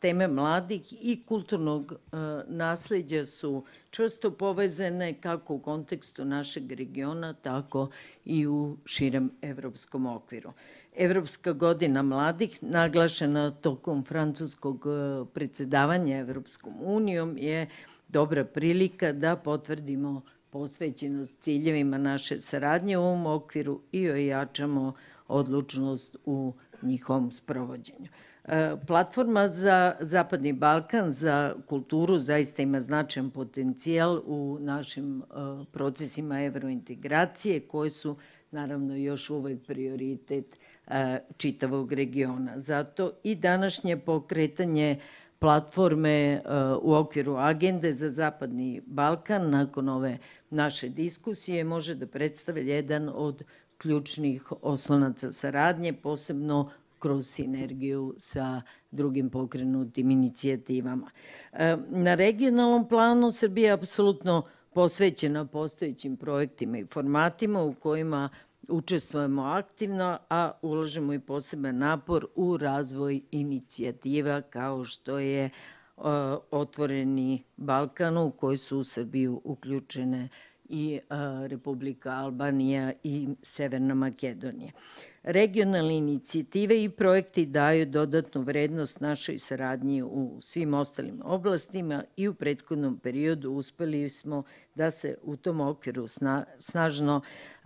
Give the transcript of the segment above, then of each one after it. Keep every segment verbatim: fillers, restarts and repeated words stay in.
teme mladih i kulturnog nasleđa su čvrsto povezane kako u kontekstu našeg regiona, tako i u širem evropskom okviru. Evropska godina mladih, naglašena tokom francuskog predsedavanja Evropskom unijom, je dobra prilika da potvrdimo posvećenost ciljevima naše saradnje u ovom okviru i ojačamo odlučnost u njihovom sprovođenju. Platforma za Zapadni Balkan za kulturu zaista ima značajan potencijal u našim procesima evrointegracije koji su naravno još uvek prioritet čitavog regiona. Zato i današnje pokretanje platforme u okviru agende za Zapadni Balkan nakon ove naše diskusije može da predstavlja jedan od ključnih oslonaca saradnje, posebno kroz sinergiju sa drugim pokrenutim inicijativama. Na regionalnom planu Srbija je apsolutno posvećena postojećim projektima i formatima u kojima učestvujemo aktivno, a ulažemo i poseban napor u razvoj inicijativa kao što je Otvoreni Balkan, u koji su u Srbiju uključene i Republika Albanija i Severna Makedonija. Regionalne inicijative i projekti daju dodatnu vrednost našoj saradnji u svim ostalim oblastima i u prethodnom periodu uspeli smo da se u tom okviru snažno,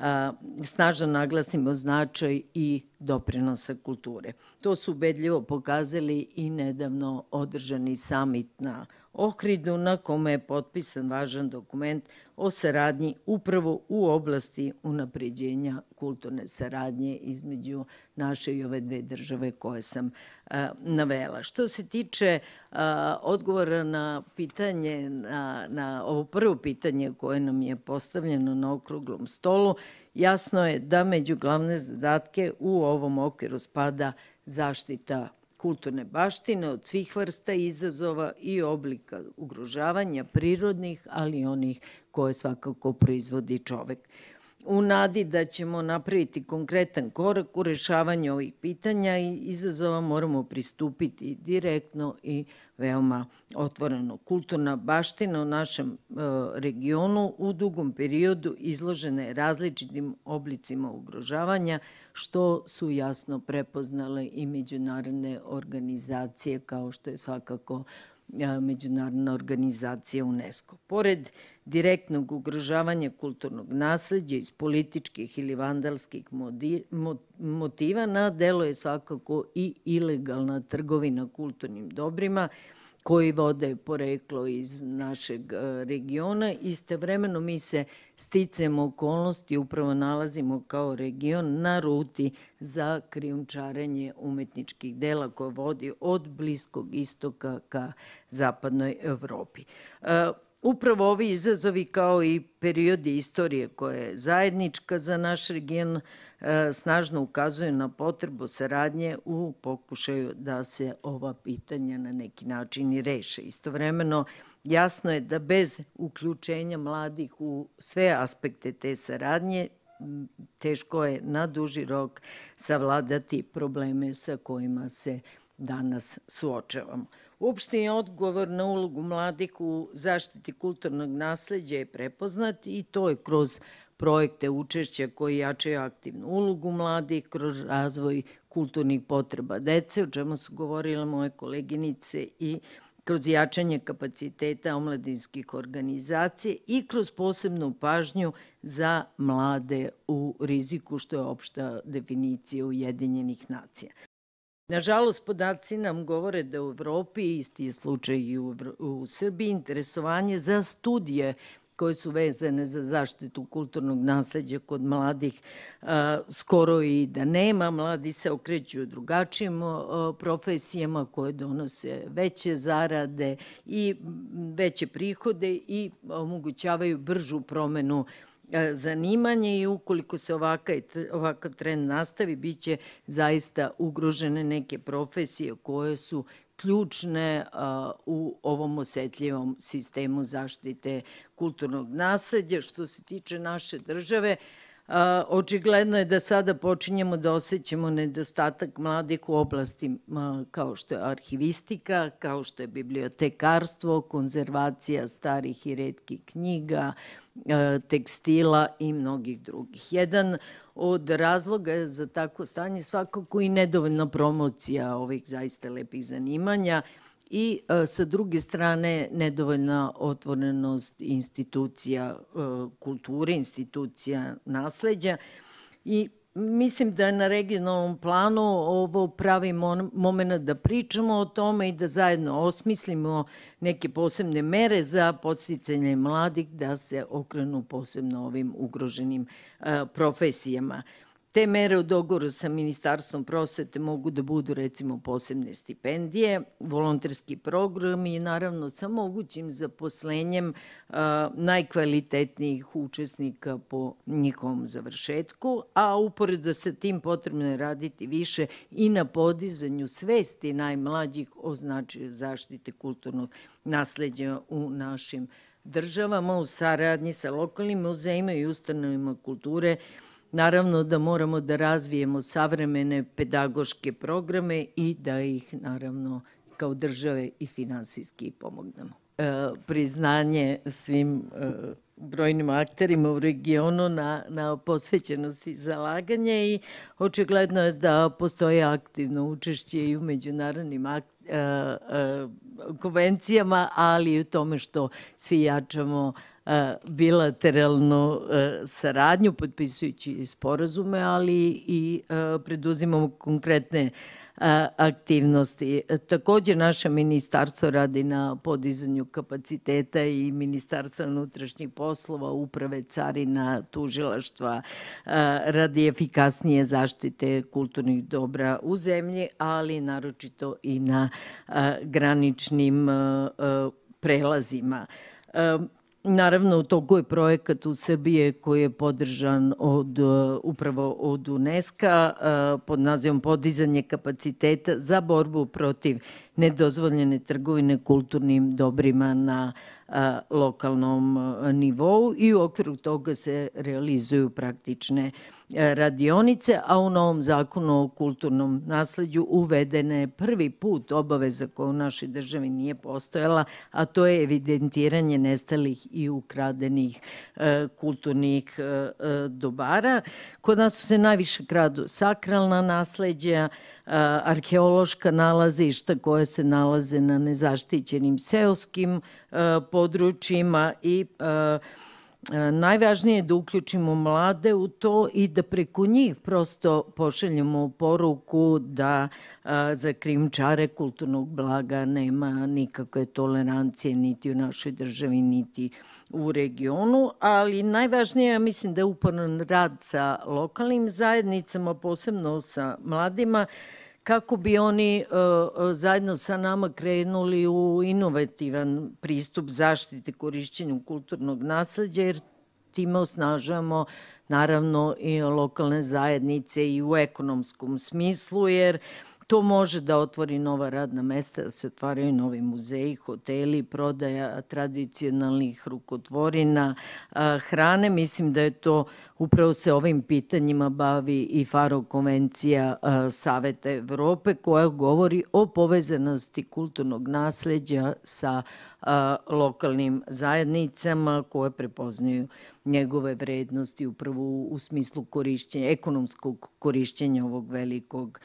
snažno naglasimo značaj i doprinosa kulture. To su ubedljivo pokazali i nedavno održani samit na Ohridu, na kome je potpisan važan dokument o saradnji upravo u oblasti unapređenja kulturne saradnje između naše i ove dve države koje sam navela. Što se tiče odgovora na pitanje, na, na ovo prvo pitanje koje nam je postavljeno na okruglom stolu, jasno je da među glavne zadatke u ovom okviru spada zaštita kulturne baštine od svih vrsta izazova i oblika ugrožavanja prirodnih, ali i onih koje svakako proizvodi čovek. U nadi da ćemo napraviti konkretan korak u rešavanju ovih pitanja i izazova moramo pristupiti direktno i veoma otvoreno. Kulturna baština u našem regionu u dugom periodu izložena je različitim oblicima ugrožavanja, što su jasno prepoznale i međunarodne organizacije kao što je svakako Međunarodna organizacija UNESCO. Pored direktnog ugrožavanja kulturnog nasleđa iz političkih ili vandalskih motiva, na delu je svakako i ilegalna trgovina kulturnim dobrima koji vode poreklo iz našeg regiona. Istovremeno mi se sticajem okolnosti upravo nalazimo kao region na ruti za krijumčarenje umetničkih dela koje vodi od Bliskog istoka ka zapadnoj Evropi. Upravo ovi izazovi kao i periodi istorije koja je zajednička za naš region snažno ukazuju na potrebu saradnje u pokušaju da se ova pitanja na neki način i reše. Istovremeno, jasno je da bez uključenja mladih u sve aspekte te saradnje teško je na duži rok savladati probleme sa kojima se danas suočavamo. Uopšteni odgovor na ulogu mladih u zaštiti kulturnog nasleđa je prepoznat i to je kroz projekte učešća koji jačaju aktivnu ulogu mladih, kroz razvoj kulturnih potreba dece, o čemu su govorile moje koleginice, i kroz jačanje kapaciteta omladinskih organizacija i kroz posebnu pažnju za mlade u riziku, što je opšta definicija Ujedinjenih nacija. Nažalost, podaci nam govore da u Evropi, isti je slučaj i u, u Srbiji, interesovanje za studije koje su vezane za zaštitu kulturnog nasleđa kod mladih a, skoro i da nema. Mladi se okreću drugačijim a, profesijama koje donose veće zarade i veće prihode i omogućavaju bržu promenu zanimanje, i ukoliko se ovakav, ovakav trend nastavi, biće zaista ugrožene neke profesije koje su ključne a, u ovom osetljivom sistemu zaštite kulturnog nasleđa. Što se tiče naše države, Očigledno je da sada počinjemo da osjećamo nedostatak mladih u oblasti kao što je arhivistika, kao što je bibliotekarstvo, konzervacija starih i retkih knjiga, tekstila i mnogih drugih. Jedan od razloga za takvo stanje svakako i nedovoljna promocija ovih zaista lepih zanimanja i sa druge strane nedovoljna otvorenost institucija kulture, institucija nasleđa i mislim da je na regionalnom planu ovo pravi moment da pričamo o tome i da zajedno osmislimo neke posebne mere za podsticanje mladih da se okrenu posebno ovim ugroženim profesijama. Te mere u dogovoru sa Ministarstvom prosvete mogu da budu recimo posebne stipendije, volonterski programi i naravno sa mogućim zaposlenjem najkvalitetnijih učesnika po njihovom završetku, a uporedo sa tim potrebno je raditi više i na podizanju svesti najmlađih o značaju zaštite kulturnog nasleđa u našim državama u saradnji sa lokalnim muzejima i ustanovima kulture. Naravno da moramo da razvijemo savremene pedagoške programe i da ih naravno kao države i finansijski pomognemo. E, priznanje svim e, brojnim akterima u regionu na, na posvećenosti zalaganja i očigledno je da postoji aktivno učešće i u međunarodnim akt, e, e, konvencijama, ali i u tome što svi jačamo bilateralnu saradnju, potpisujući sporazume, ali i preduzimamo konkretne aktivnosti. Također, naše ministarstvo radi na podizanju kapaciteta i Ministarstva unutrašnjih poslova, uprave, carina, tužilaštva, radi efikasnije zaštite kulturnih dobra u zemlji, ali naročito i na graničnim prelazima. Naravno, u toku je projekat u Srbije koji je podržan od, upravo od UNESCO-a pod nazivom Podizanje kapaciteta za borbu protiv nedozvoljene trgovine kulturnim dobrima na a, lokalnom a, nivou i u okviru toga se realizuju praktične a, radionice, a u novom zakonu o kulturnom nasleđu uvedena je prvi put obaveza koja u našoj državi nije postojala, a to je evidentiranje nestalih i ukradenih a, kulturnih a, a, dobara. Kod nas su se najviše kradu sakralna nasleđa, arheološka nalazišta koja se nalaze na nezaštićenim seoskim područjima i najvažnije je da uključimo mlade u to i da preko njih prosto pošaljemo poruku da za krijumčare kulturnog blaga nema nikakve tolerancije niti u našoj državi, niti u regionu, ali najvažnije ja mislim da je uporan rad sa lokalnim zajednicama, posebno sa mladima, kako bi oni uh, zajedno sa nama krenuli u inovativan pristup zaštite korišćenju kulturnog nasleđa, jer time osnažujemo naravno i lokalne zajednice i u ekonomskom smislu, jer to može da otvori nova radna mesta, da se otvaraju novi muzeji, hoteli, prodaja tradicionalnih rukotvorina, hrane. Mislim da je to upravo se ovim pitanjima bavi i Faro konvencija Saveta Evrope koja govori o povezanosti kulturnog nasleđa sa lokalnim zajednicama koje prepoznaju njegove vrednosti upravo u smislu korišćenja, ekonomskog korišćenja ovog velikog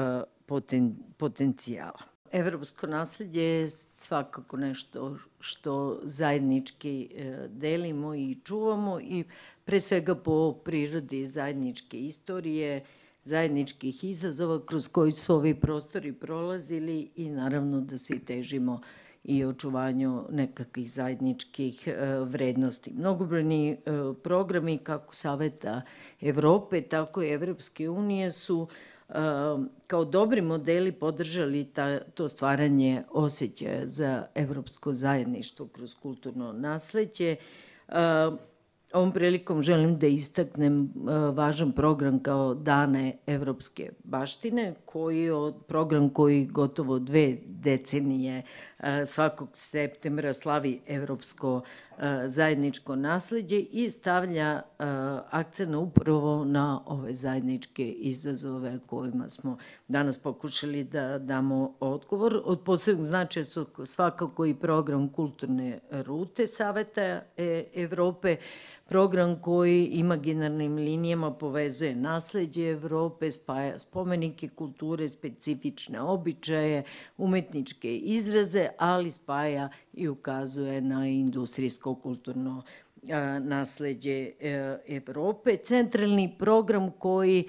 poten, potencijala. Evropsko nasleđe je svakako nešto što zajednički delimo i čuvamo i pre svega po prirodi zajedničke istorije, zajedničkih izazova kroz koji su ovi prostori prolazili i naravno da svi težimo i očuvanju nekakvih zajedničkih vrednosti. Mnogobrojni programi kako Saveta Evrope, tako i Evropske unije su kao dobri modeli podržali ta, to stvaranje osjećaja za evropsko zajedništvo kroz kulturno nasleđe. Ovom prilikom želim da istaknem važan program kao Dane evropske baštine, koji je program koji gotovo dve decenije svakog septembra slavi evropsko zajedničko nasleđe i stavlja akcent upravo na ove zajedničke izazove kojima smo danas pokušali da damo odgovor. Od posebnog značaja su svakako i program Kulturne rute Saveta Evrope, program koji imaginarnim linijama povezuje nasleđe Evrope, spaja spomenike kulture, specifične običaje, umetničke izraze, ali spaja i ukazuje na industrijsko kulturno nasleđe Evrope. Centralni program koji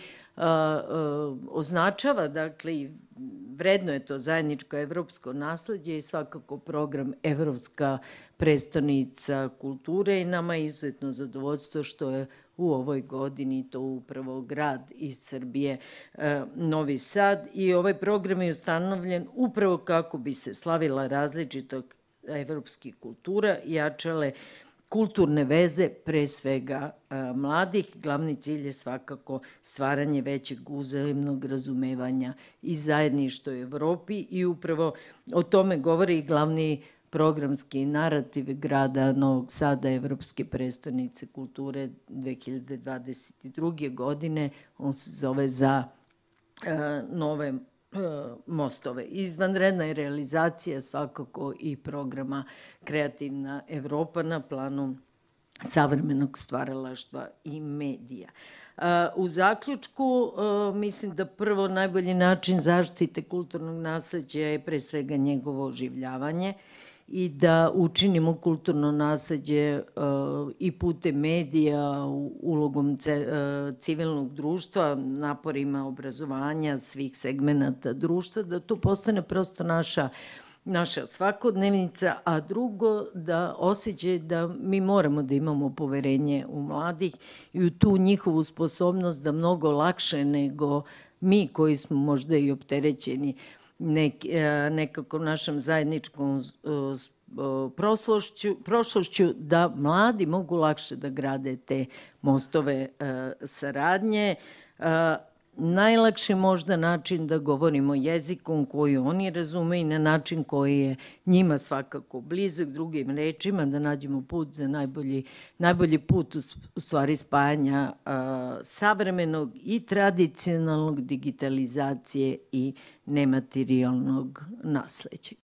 označava, dakle, i vredno je to zajedničko evropsko nasleđe i svakako program Evropska prestonica kulture i nama je izuzetno zadovoljstvo što je u ovoj godini to upravo grad iz Srbije, Novi Sad, i ovaj program je ustanovljen upravo kako bi se slavila različitog evropskih kultura i jačale kulturne veze, pre svega mladih. Glavni cilj je svakako stvaranje većeg uzajamnog razumevanja i zajedništva u Evropi i upravo o tome govori i glavni programski narativ grada Novog Sada, Evropske prestonice kulture dve hiljade dvadeset druge. godine. On se zove Za nove mostove. Izvanredna je realizacija svakako i programa Kreativna Evropa na planu savremenog stvaralaštva i medija. U zaključku, mislim da prvo najbolji način zaštite kulturnog nasleđa je pre svega njegovo oživljavanje i da učinimo kulturno nasleđe i putem medija, ulogom civilnog društva, naporima obrazovanja svih segmenata društva, da to postane prosto naša naša svakodnevnica, a drugo da osjećaj da mi moramo da imamo poverenje u mladih i u tu njihovu sposobnost da mnogo lakše nego mi koji smo možda i opterećeni nekako našom zajedničkom prošlošću, da mladi mogu lakše da grade te mostove saradnje. Najlakši možda način da govorimo jezikom koji oni razume i na način koji je njima svakako blizak, drugim rečima, da nađemo put za najbolji, najbolji put u stvari spajanja a, savremenog i tradicionalnog digitalizacije i nematerijalnog nasleđa.